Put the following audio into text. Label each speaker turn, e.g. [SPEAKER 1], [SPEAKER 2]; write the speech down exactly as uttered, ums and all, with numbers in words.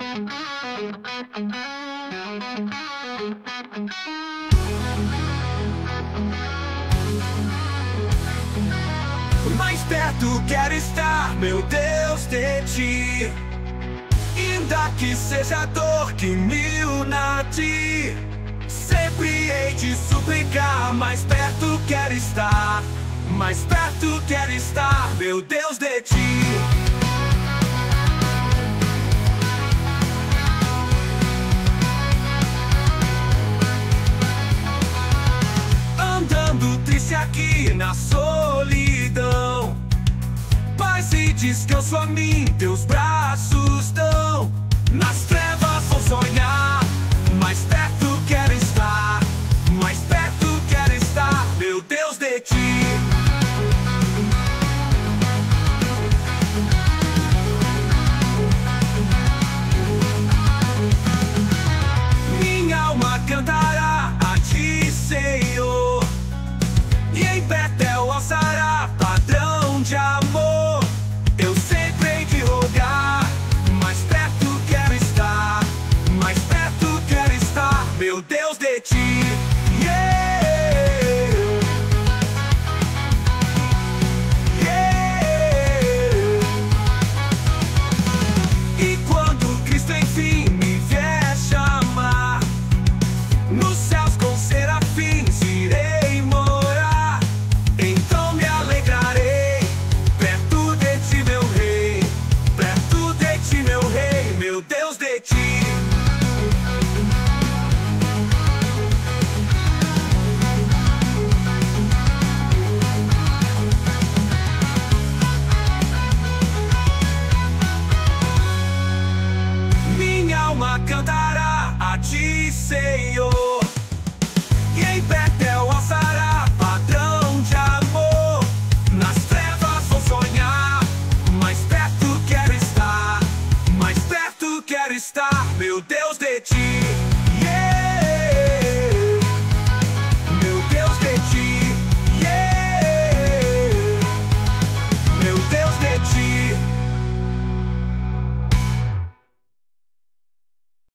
[SPEAKER 1] Mais perto quero estar, meu Deus, de ti. Ainda que seja dor que me una a ti, sempre hei de suplicar. Mais perto quero estar, mais perto quero estar, meu Deus, de ti. Andando triste aqui na solidão, paz e descanso a mim teus braços dão. Nas trevas vou sonhar, mais perto quero estar, mais perto quero estar, meu Deus, de ti. Minha alma cantará a ti, Senhor, e em Betel alçará padrão de amor. Eu sempre hei de rogar, mais perto quero estar, mais perto quero estar, meu Deus, de ti. Yeah. Yeah. E quando Cristo enfim me vier chamar, nos céus com serafins irei morar. Então me alegrarei, perto de ti, meu rei, perto de ti, meu rei, meu Deus, de ti. Minha alma cantará a ti, Senhor, e em Betel alçará padrão de amor. Nas trevas vou sonhar, mais perto quero estar, mais perto quero estar, meu Deus.